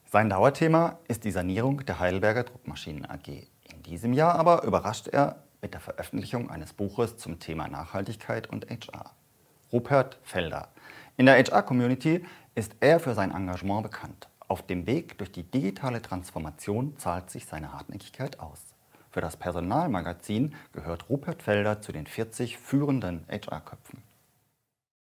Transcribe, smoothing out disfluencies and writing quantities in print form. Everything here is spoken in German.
Sein Dauerthema ist die Sanierung der Heidelberger Druckmaschinen AG. In diesem Jahr aber überrascht er mit der Veröffentlichung eines Buches zum Thema Nachhaltigkeit und HR. Rupert Felder. In der HR-Community ist er für sein Engagement bekannt. Auf dem Weg durch die digitale Transformation zahlt sich seine Hartnäckigkeit aus. Für das Personalmagazin gehört Rupert Felder zu den 40 führenden HR-Köpfen.